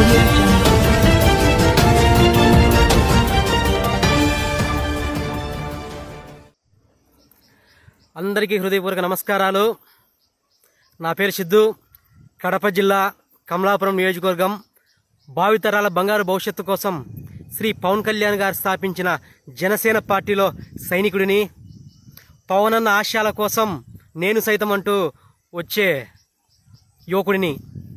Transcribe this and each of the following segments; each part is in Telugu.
audio jungle. అందరికీ హృదయపూర్వక నమస్కారాలు. నా పేరు సిద్ధు. కడప జిల్లా కమలాపురం నియోజకవర్గం. భావితరాల బంగారు భవిష్యత్తు కోసం శ్రీ పవన్ కళ్యాణ్ గారు స్థాపించిన జనసేన పార్టీలో సైనికుడిని. పవన్ అన్న ఆశయాల కోసం నేను సైతం అంటూ వచ్చే యువకుడిని.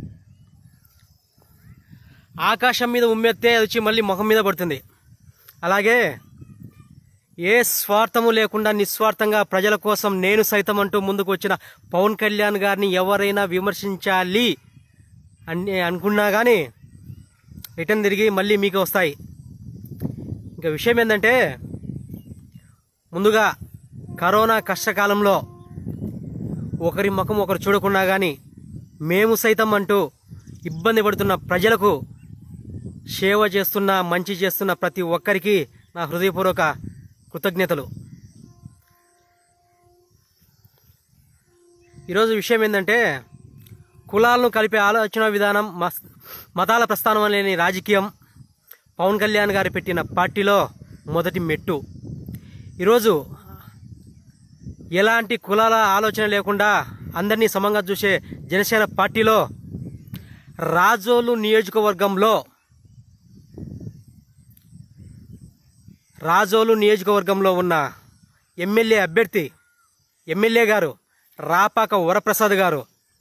ఆకాశం మీద ఉమ్మెత్తే అది వచ్చి మళ్ళీ ముఖం మీద పడుతుంది. అలాగే ఏ స్వార్థము లేకుండా నిస్వార్థంగా ప్రజల కోసం నేను సైతం అంటూ ముందుకు వచ్చిన పవన్ కళ్యాణ్ గారిని ఎవరైనా విమర్శించాలి అని అనుకున్నా కానీ రిటర్న్ తిరిగి మళ్ళీ మీకు వస్తాయి. ఇంకా విషయం ఏంటంటే, ముందుగా కరోనా కష్టకాలంలో ఒకరి ముఖం ఒకరు చూడకున్నా కానీ మేము సైతం అంటూ ఇబ్బంది పడుతున్న ప్రజలకు సేవ చేస్తున్న, మంచి చేస్తున్న ప్రతి ఒక్కరికి నా హృదయపూర్వక కృతజ్ఞతలు. ఈరోజు విషయం ఏంటంటే, కులాలను కలిపే ఆలోచన విధానం, మతాల ప్రస్థానం లేని రాజకీయం పవన్ కళ్యాణ్ గారు పెట్టిన పార్టీలో మొదటి మెట్టు. ఈరోజు ఎలాంటి కులాల ఆలోచన లేకుండా అందరినీ సమంగా చూసే జనసేన పార్టీలో రాజోలు నియోజకవర్గంలో ఉన్న ఎమ్మెల్యే అభ్యర్థి ఎమ్మెల్యే గారు రాపాక వరప్రసాద్ గారు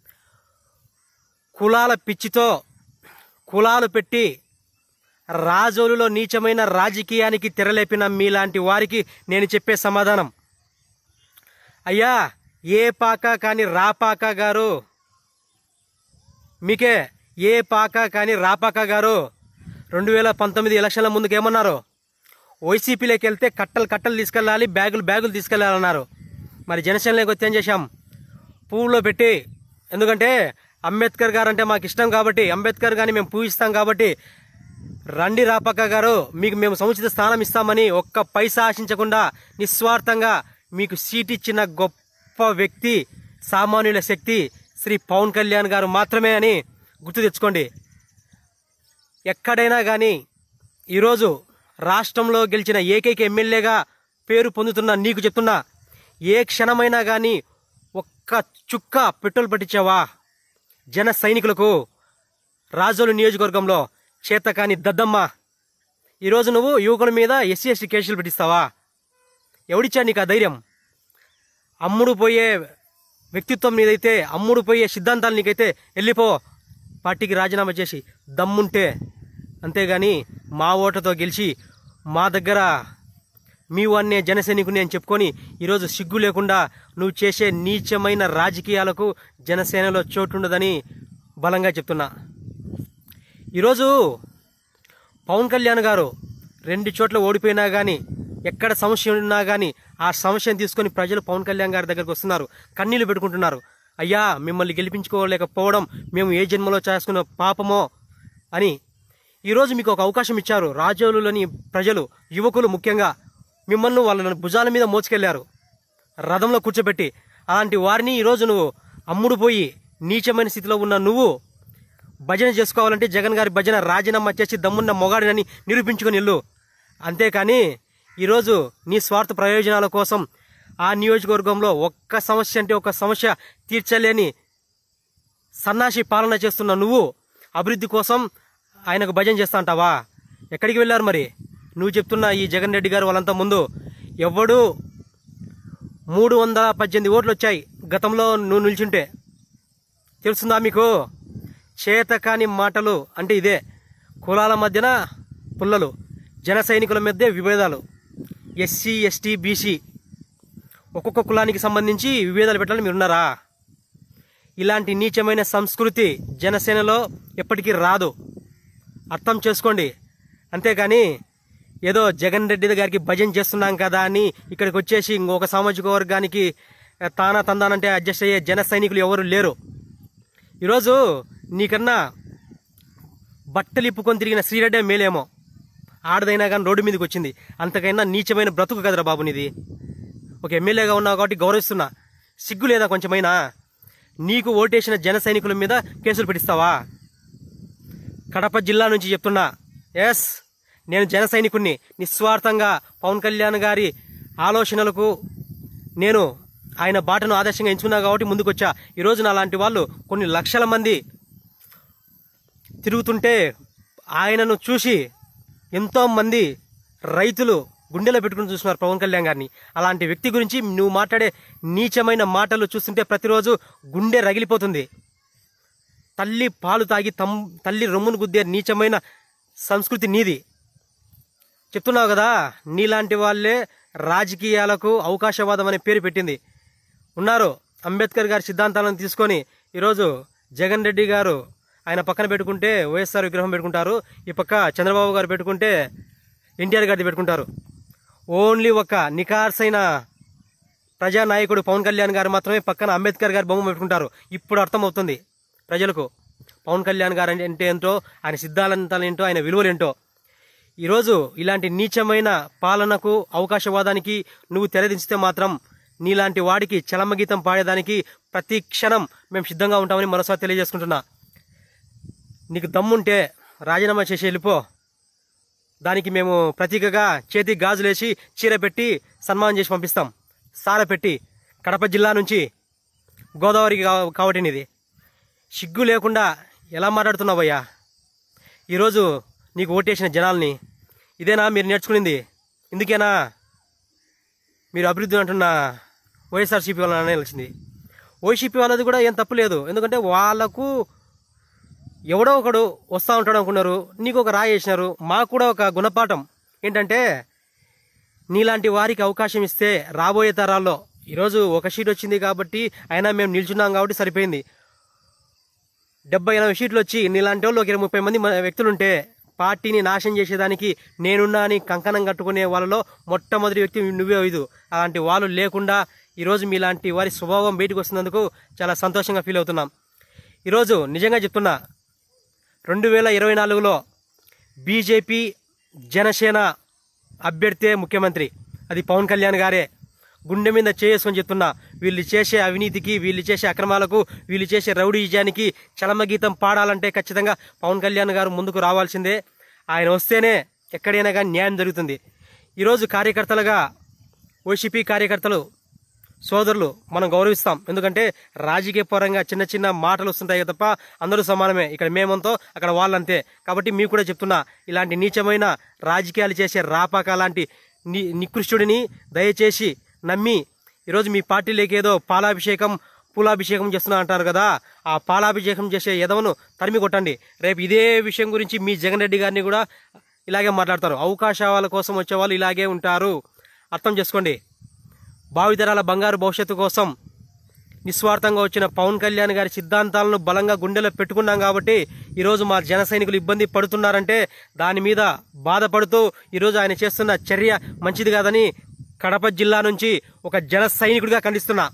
కులాల పిచ్చితో కులాలు పెట్టి రాజోలులో నీచమైన రాజకీయానికి తెరలేపిన మీలాంటి వారికి నేను చెప్పే సమాధానం, అయ్యా ఏ పాక కాని రాపాక గారు, మీకే ఏ పాక కాని రాపాక గారు 2019 ఎలక్షన్ల ముందుకు ఏమన్నారు? వైసీపీలోకి వెళ్తే కట్టలు తీసుకెళ్ళాలి, బ్యాగులు తీసుకెళ్ళాలన్నారు. మరి జనసేనలోకి వచ్చి ఏం చేశాం? పువ్వులో పెట్టి, ఎందుకంటే అంబేద్కర్ గారు అంటే మాకు ఇష్టం కాబట్టి, అంబేద్కర్ గారిని మేము పూజిస్తాం కాబట్టి, రండి రాపాక గారు మీకు మేము సముచిత స్థానం ఇస్తామని ఒక్క పైసా ఆశించకుండా నిస్వార్థంగా మీకు సీట్ ఇచ్చిన గొప్ప వ్యక్తి, సామాన్యుల శక్తి శ్రీ పవన్ కళ్యాణ్ గారు మాత్రమే అని గుర్తు తెచ్చుకోండి. ఎక్కడైనా కానీ ఈరోజు రాష్ట్రంలో గెలిచిన ఏకైక ఎమ్మెల్యేగా పేరు పొందుతున్న నీకు చెప్తున్నా, ఏ క్షణమైనా కానీ ఒక్క చుక్క పెట్రోల్ పట్టించావా జన సైనికులకు? రాజోలు నియోజకవర్గంలో చేతకాని దద్దమ్మ, ఈరోజు నువ్వు యువకుల మీద ఎస్సీ ఎస్టీ కేసులు పెట్టిస్తావా? ఎవడిచ్చా నీకు ఆ ధైర్యం? అమ్ముడు పోయే వ్యక్తిత్వం నీదైతే, అమ్ముడు పోయే సిద్ధాంతాలు నీకైతే వెళ్ళిపో, పార్టీకి రాజీనామా చేసి దమ్ముంటే. అంతేగాని మా ఓటుతో గెలిచి మా దగ్గర మీ వాన్నే జనసైనికుని అని చెప్పుకొని ఈరోజు సిగ్గు లేకుండా నువ్వు చేసే నీచమైన రాజకీయాలకు జనసేనలో చోటుండదని బలంగా చెప్తున్నా. ఈరోజు పవన్ కళ్యాణ్ గారు 2 చోట్ల ఓడిపోయినా కానీ, ఎక్కడ సమస్య ఉన్నా కానీ ఆ సమస్యను తీసుకొని ప్రజలు పవన్ కళ్యాణ్ గారి దగ్గరకు వస్తున్నారు, కన్నీళ్లు పెట్టుకుంటున్నారు. అయ్యా మిమ్మల్ని గెలిపించుకోలేకపోవడం మేము ఏ జన్మలో చేసుకున్న పాపమో అని. ఈరోజు మీకు ఒక అవకాశం ఇచ్చారు. రాజోలులోని ప్రజలు, యువకులు ముఖ్యంగా మిమ్మల్ని వాళ్ళని భుజాల మీద మోసుకెళ్లారు, రథంలో కూర్చోబెట్టి. అలాంటి వారిని ఈరోజు నువ్వు అమ్ముడు పోయి నీచమైన స్థితిలో ఉన్న నువ్వు భజన చేసుకోవాలంటే జగన్ గారి భజన రాజీనామా చేసి దమ్మున్న మొగాడినని నిరూపించుకొని వెళ్ళు. అంతేకాని ఈరోజు నీ స్వార్థ ప్రయోజనాల కోసం ఆ నియోజకవర్గంలో ఒక్క సమస్య అంటే ఒక్క సమస్య తీర్చలేని సన్నాసి పాలన చేస్తున్న నువ్వు అభివృద్ధి కోసం ఆయనకు భజన చేస్తా అంటావా? ఎక్కడికి వెళ్ళారు మరి? నువ్వు చెప్తున్న ఈ జగన్ రెడ్డి గారు వాళ్ళంతా ముందు ఎవడు 318 ఓట్లు వచ్చాయి గతంలో నువ్వు నిల్చుంటే. తెలుస్తుందా మీకు? చేతకాని మాటలు అంటే ఇదే. కులాల మధ్యన పుల్లలు, జన సైనికుల మధ్య విభేదాలు, ఎస్సీ ఎస్టీ బీసీ ఒక్కొక్క కులానికి సంబంధించి విభేదాలు పెట్టాలని మీరున్నారా? ఇలాంటి నీచమైన సంస్కృతి జనసేనలో ఎప్పటికీ రాదు, అర్థం చేసుకోండి. అంతేకాని ఏదో జగన్ రెడ్డి గారికి భజన చేస్తున్నాం కదా అని ఇక్కడికి వచ్చేసి ఇంకొక సామాజిక వర్గానికి తందానంటే అడ్జస్ట్ అయ్యే జన సైనికులు ఎవరు లేరు. ఈరోజు నీకన్నా బట్టలు ఇప్పుకొని తిరిగిన శ్రీరెడ్డి మేలేమో, ఆడదైనా కానీ రోడ్డు మీదకి వచ్చింది. అంతకైనా నీచమైన బ్రతుకు కదరా బాబు నీది. ఒక ఎమ్మెల్యేగా ఉన్నావు కాబట్టి గౌరవిస్తున్నా, సిగ్గు లేదా కొంచెమైనా? నీకు ఓటేసిన జన సైనికుల మీద కేసులు పెట్టిస్తావా? కడప జిల్లా నుంచి చెప్తున్నా. ఎస్, నేను జన సైనికుణ్ణి. నిస్వార్థంగా పవన్ కళ్యాణ్ గారి ఆలోచనలకు నేను ఆయన బాటను ఆదర్శంగా ఎంచుకున్నా కాబట్టి ముందుకొచ్చా. ఈరోజు నా లాంటి వాళ్ళు కొన్ని లక్షల మంది తిరుగుతుంటే ఆయనను చూసి ఎంతోమంది రైతులు గుండెలో పెట్టుకుని చూస్తున్నారు పవన్ కళ్యాణ్ గారిని. అలాంటి వ్యక్తి గురించి నువ్వు మాట్లాడే నీచమైన మాటలు చూస్తుంటే ప్రతిరోజు గుండె రగిలిపోతుంది. తల్లి పాలు తాగి తల్లి రొమ్మును గుద్దే నీచమైన సంస్కృతి నీది. చెప్తున్నావు కదా, నీలాంటి వాళ్ళే రాజకీయాలకు అవకాశవాదం అనే పేరు పెట్టింది. ఉన్నారు అంబేద్కర్ గారి సిద్ధాంతాలను తీసుకొని ఈరోజు జగన్ రెడ్డి గారు ఆయన పక్కన పెట్టుకుంటే వైఎస్ఆర్ విగ్రహం పెట్టుకుంటారు, ఈ పక్క చంద్రబాబు గారు పెట్టుకుంటే ఎన్టీఆర్ గారిది పెట్టుకుంటారు. ఓన్లీ ఒక నికార్సైన ప్రజానాయకుడు పవన్ కళ్యాణ్ గారు మాత్రమే పక్కన అంబేద్కర్ గారి బొమ్మ పెట్టుకుంటారు. ఇప్పుడు అర్థమవుతుంది ప్రజలకు పవన్ కళ్యాణ్ గారు అంటే ఏంటో, ఆయన సిద్ధాంతాలు ఏంటో, ఆయన విలువలేంటో. ఈరోజు ఇలాంటి నీచమైన పాలనకు అవకాశవాదానికి నువ్వు తెరదించితే మాత్రం నీలాంటి వాడికి చలమగీతం పాడేదానికి ప్రతి క్షణం మేము సిద్ధంగా ఉంటామని మరోసారి తెలియజేసుకుంటున్నా. నీకు దమ్ముంటే రాజీనామా చేసి వెళ్ళిపో. దానికి మేము ప్రతీకగా చేతికి గాజులేసి చీర పెట్టి సన్మానం చేసి పంపిస్తాం. సార పెట్టి కడప జిల్లా నుంచి గోదావరికి కావటం ఇది. సిగ్గు లేకుండా ఎలా మాట్లాడుతున్నావయ్యా? ఈరోజు నీకు ఓటేసిన జనాల్ని ఇదేనా మీరు నేర్చుకునింది? ఇందుకేనా మీరు అభివృద్ధి అంటున్న వైఎస్ఆర్సీపీ వాళ్ళని నిలిచింది? వైసీపీ వాళ్ళది కూడా ఏం తప్పు లేదు. ఎందుకంటే వాళ్ళకు ఎవడో ఒకడు వస్తూ ఉంటాడు అనుకున్నారు, నీకు ఒక రాయి వేసినారు. మాకు కూడా ఒక గుణపాఠం ఏంటంటే, నీలాంటి వారికి అవకాశం ఇస్తే రాబోయే తరాల్లో, ఈరోజు ఒక సీట్ వచ్చింది కాబట్టి అయినా మేము నిల్చున్నాం కాబట్టి సరిపోయింది. 70-80 సీట్లు వచ్చి నీలాంటి వాళ్ళు ఒక 20-30 మంది వ్యక్తులుంటే పార్టీని నాశనం చేసేదానికి నేనున్నా అని కంకణం కట్టుకునే వాళ్ళలో మొట్టమొదటి వ్యక్తి నువ్వే అయ్యదు. అలాంటి వాళ్ళు లేకుండా ఈరోజు మీలాంటి వారి స్వభావం బయటకు వస్తున్నందుకు చాలా సంతోషంగా ఫీల్ అవుతున్నాం. ఈరోజు నిజంగా చెప్తున్నా, 2024లో బీజేపీ జనసేన అభ్యర్థే ముఖ్యమంత్రి, అది పవన్ కళ్యాణ్ గారే. గుండె మీద చేసుకొని చెప్తున్నా, వీళ్ళు చేసే అవినీతికి, వీళ్ళు చేసే అక్రమాలకు, వీళ్ళు చేసే రౌడీజానికి చలమగీతం పాడాలంటే ఖచ్చితంగా పవన్ కళ్యాణ్ గారు ముందుకు రావాల్సిందే. ఆయన వస్తేనే ఎక్కడైనా కానీ న్యాయం జరుగుతుంది. ఈరోజు కార్యకర్తలుగా వైసీపీ కార్యకర్తలు సోదరులు మనం గౌరవిస్తాం. ఎందుకంటే రాజకీయ పరంగా చిన్న చిన్న మాటలు వస్తుంటాయి తప్ప అందరూ సమానమే. ఇక్కడ మేమంతో అక్కడ వాళ్ళంతే. కాబట్టి మీకు కూడా చెప్తున్నా, ఇలాంటి నీచమైన రాజకీయాలు చేసే రాపాక లాంటి నికృష్టుడిని దయచేసి నమ్మి ఈరోజు మీ పార్టీలోకి ఏదో పాలాభిషేకం పూలాభిషేకం చేస్తున్నా అంటారు కదా, ఆ పాలాభిషేకం చేసే ఎదవను తరిమి కొట్టండి. రేపు ఇదే విషయం గురించి మీ జగన్ రెడ్డి గారిని కూడా ఇలాగే మాట్లాడతారు. అవకాశాల కోసం వచ్చే వాళ్ళు ఇలాగే ఉంటారు, అర్థం చేసుకోండి. భావితరాల బంగారు భవిష్యత్తు కోసం నిస్వార్థంగా వచ్చిన పవన్ కళ్యాణ్ గారి సిద్ధాంతాలను బలంగా గుండెలో పెట్టుకున్నాం కాబట్టి ఈరోజు మా జన సైనికులు ఇబ్బంది పడుతున్నారంటే దాని మీద బాధపడుతూ ఈరోజు ఆయన చేస్తున్న చర్య మంచిది కాదని కడప జిల్లా నుంచి ఒక జన సైనికుడిగా ఖండిస్తున్నా.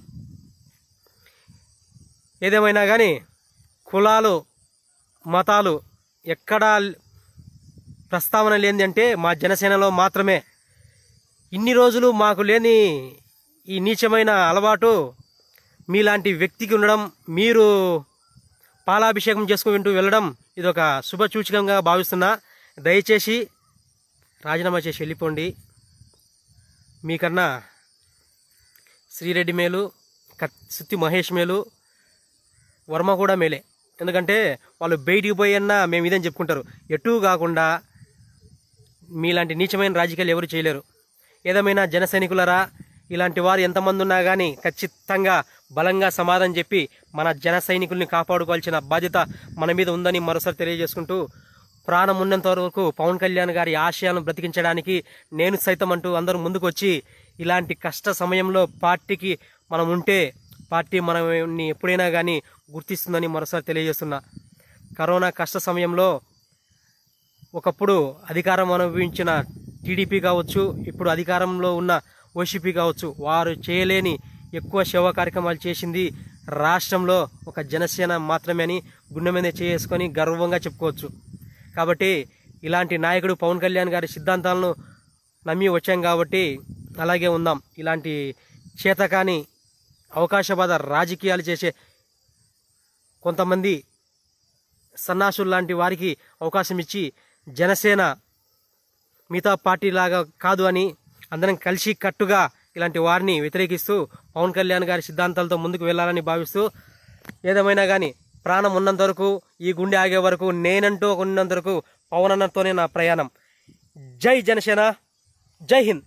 ఏదేమైనా కానీ కులాలు మతాలు ఎక్కడా ప్రస్తావన లేనిది అంటే మా జనసేనలో మాత్రమే. ఇన్ని రోజులు మాకు లేని ఈ నీచమైన అలవాటు మీలాంటి వ్యక్తికి ఉండడం, మీరు పాలాభిషేకం చేసుకుంటూ వెళ్ళడం ఇదొక శుభసూచకంగా భావిస్తున్నా. దయచేసి రాజీనామా చేసి వెళ్ళిపోండి. మీకన్నా శ్రీరెడ్డి మేలు, సుత్తి మహేష్ మేలు, వర్మ కూడా మేలే. ఎందుకంటే వాళ్ళు బయటికి పోయన్నా మేము ఇదని చెప్పుకుంటారు. ఎటూ కాకుండా మీలాంటి నీచమైన రాజకీయాలు ఎవరు చేయలేరు. ఏదేమైనా జన సైనికులరా, ఇలాంటి వారు ఎంతమంది ఉన్నా కానీ ఖచ్చితంగా బలంగా సమాధానం చెప్పి మన జన సైనికుల్ని కాపాడుకోవాల్సిన బాధ్యత మన మీద ఉందని మరోసారి తెలియజేసుకుంటూ, ప్రాణం ఉన్నంత వరకు పవన్ కళ్యాణ్ గారి ఆశయాలను బ్రతికించడానికి నేను సైతం అంటూ అందరూ ముందుకు వచ్చి ఇలాంటి కష్ట సమయంలో పార్టీకి మనం ఉంటే పార్టీ మనల్ని ఎప్పుడైనా కానీ గుర్తిస్తుందని మరోసారి తెలియజేస్తున్నా. కరోనా కష్ట సమయంలో ఒకప్పుడు అధికారం అనుభవించిన టీడీపీ కావచ్చు, ఇప్పుడు అధికారంలో ఉన్న వైసీపీ కావచ్చు, వారు చేయలేని ఎక్కువ సేవా కార్యక్రమాలు చేసింది రాష్ట్రంలో ఒక జనసేన మాత్రమే అని గుండె మీద చేసుకొని గర్వంగా చెప్పుకోవచ్చు. కాబట్టి ఇలాంటి నాయకుడు పవన్ కళ్యాణ్ గారి సిద్ధాంతాలను నమ్మి వచ్చాం కాబట్టి అలాగే ఉందాం. ఇలాంటి చేతకాని అవకాశవాద రాజకీయాలు చేసే కొంతమంది సన్నాసులు లాంటి వారికి అవకాశం ఇచ్చి జనసేన మిగతా పార్టీ లాగా కాదు అని అందరం కలిసి కట్టుగా ఇలాంటి వారిని వ్యతిరేకిస్తూ పవన్ కళ్యాణ్ గారి సిద్ధాంతాలతో ముందుకు వెళ్లాలని భావిస్తూ, ఏదేమైనా కానీ ప్రాణం ఉన్నంత వరకు, ఈ గుండె ఆగే వరకు, నేనంటూ ఉన్నంత వరకు పవన్ అన్నతోనే నా ప్రయాణం. జై జనసేన, జై హింద్.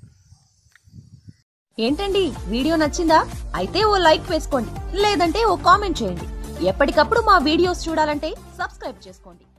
ఏంటండి వీడియో నచ్చిందా? అయితే ఓ లైక్ వేసుకోండి, లేదంటే ఓ కామెంట్ చేయండి. ఎప్పటికప్పుడు మా వీడియోస్ చూడాలంటే సబ్స్క్రైబ్ చేసుకోండి.